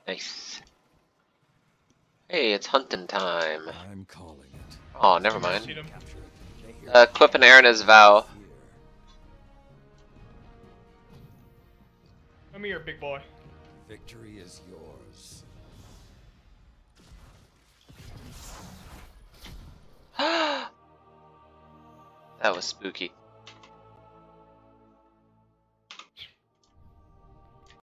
Nice. Hey, it's hunting time. I'm calling it. Oh, never mind. Shoot him. Clip and Aaron as Vow. Come here, big boy. Victory is yours. That was spooky.